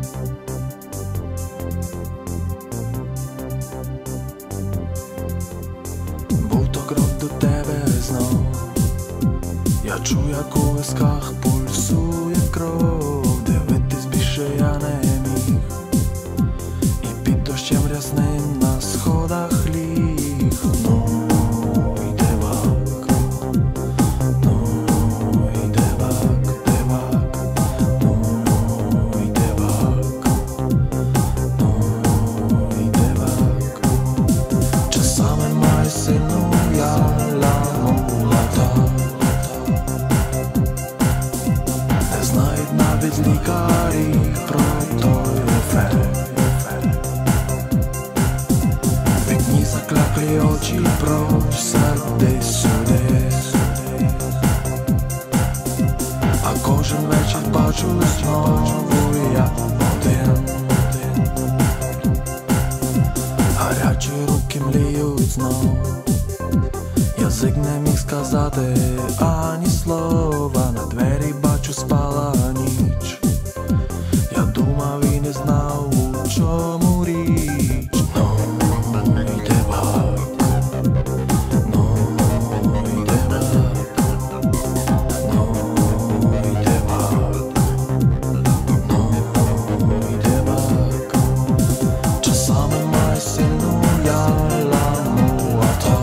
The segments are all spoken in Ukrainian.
Був то крок до тебе знов. Я чую, як у висках пульсує кров. Дивитись більше я не міг, і під дощем рясним на сходах ліг. Ну, йде вак, ну, йде вак, дивак, ну, йде вак, ну, йде вак. Часами маю сильну ламу. Не знають навіть лікарі про той ефект. Вікні закляклі очі просять десь сюди, а кожен вечір бачу знову я один. Гарячі руки мліють знов. Язик не міг сказати ані слова. На двері бачу, спала ніч. Я думав і не знав, у чому річ. Ну, йде вак, ну, йде вак, ну, йде вак, ну, йде вак. Часами маю сильну ламу, а то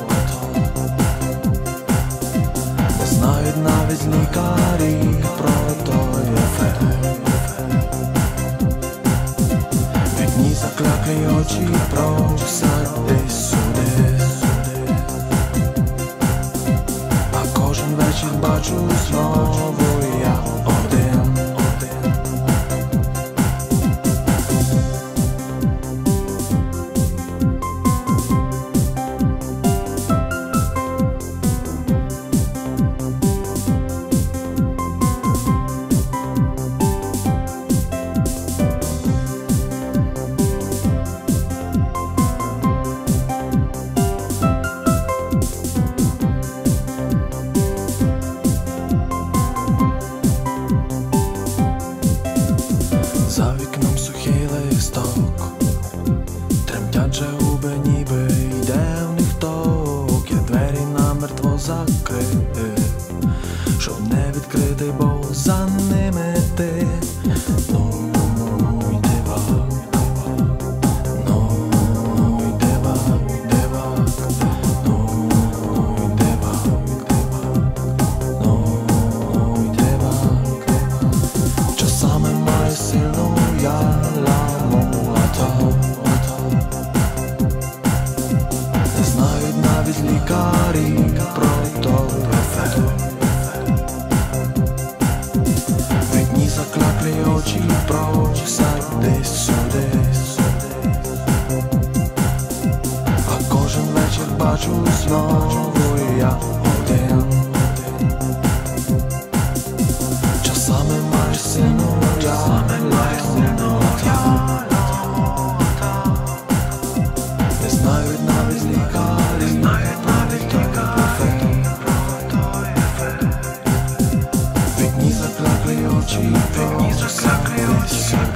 знають навіть лікарі про той ефект. Вікні закляклі очі просять десь сюди, а кожен вечір бачу знову я один. За вікном сухий листок, тремтять же губи, ніби йде в них ток. Я двері намертво закрив, щоб не відкрити, бо за ними ти. Ну, йде вак, ну, йде вак, йде вак, ну, йде вак, ну, йде вак. Часами маю сильну ламу, а то не знають навіть лікарі про той ефект. Вікні закляклі очі просять десь сюди, а кожен вечір бачу знову я один. Часами маю сильну ламу, не знають навіть лікарі про той ефект. Вікні закляклі очі просять десь сюди.